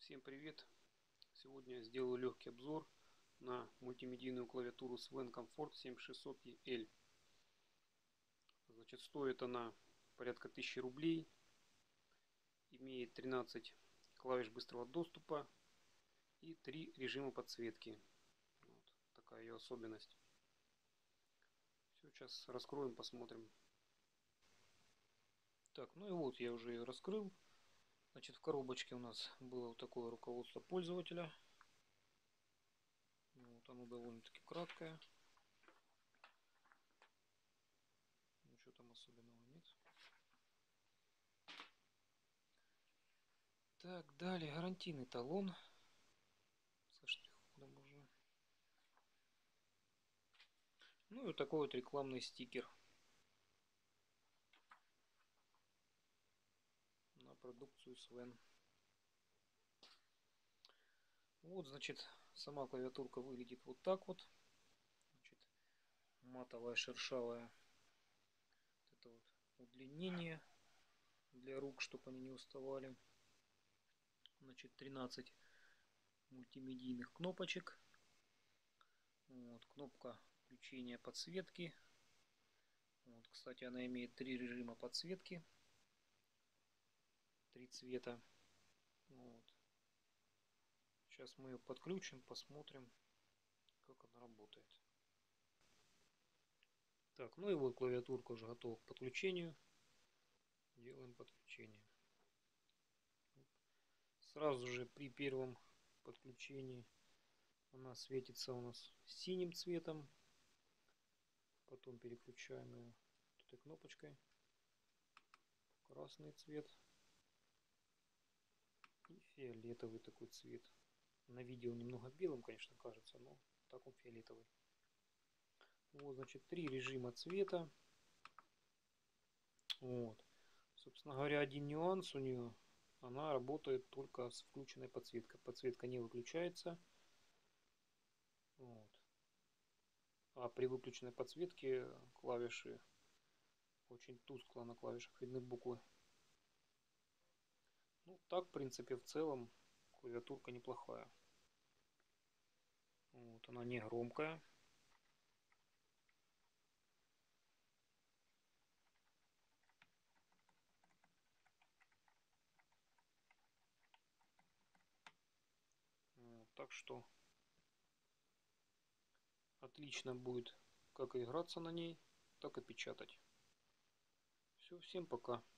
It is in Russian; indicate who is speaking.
Speaker 1: Всем привет! Сегодня я сделаю легкий обзор на мультимедийную клавиатуру Swen Comfort 7600EL. Значит, стоит она порядка 1000 рублей. Имеет 13 клавиш быстрого доступа и 3 режима подсветки. Вот такая ее особенность. Все, сейчас раскроем, посмотрим. Так, ну и вот я уже ее раскрыл. Значит, в коробочке у нас было вот такое руководство пользователя. Вот оно довольно-таки краткое. Ничего там особенного нет. Так, далее гарантийный талон со штрих-кодом уже. Ну и вот такой вот рекламный стикер на продукцию Swen. Вот, значит, сама клавиатурка выглядит вот так вот. Значит, матовая, шершавая. Это вот удлинение для рук, чтобы они не уставали. Значит, 13 мультимедийных кнопочек. Вот, кнопка включения подсветки. Вот, кстати, она имеет 3 режима подсветки. 3 цвета. Вот. Сейчас мы ее подключим, посмотрим, как она работает. Так, ну и вот клавиатурка уже готова к подключению. Делаем подключение. Сразу же при первом подключении она светится у нас синим цветом. Потом переключаем ее этой кнопочкой. Красный цвет. И фиолетовый такой цвет. На видео немного белым, конечно, кажется, но так он фиолетовый. Вот, значит, 3 режима цвета. Вот. Собственно говоря, один нюанс у нее. Она работает только с включенной подсветкой. Подсветка не выключается. Вот. А при выключенной подсветке клавиши очень тускло на клавишах видны буквы. Ну, так, в принципе, в целом клавиатурка неплохая. Вот, она не громкая. Вот, так что отлично будет как играться на ней, так и печатать. Все, всем пока.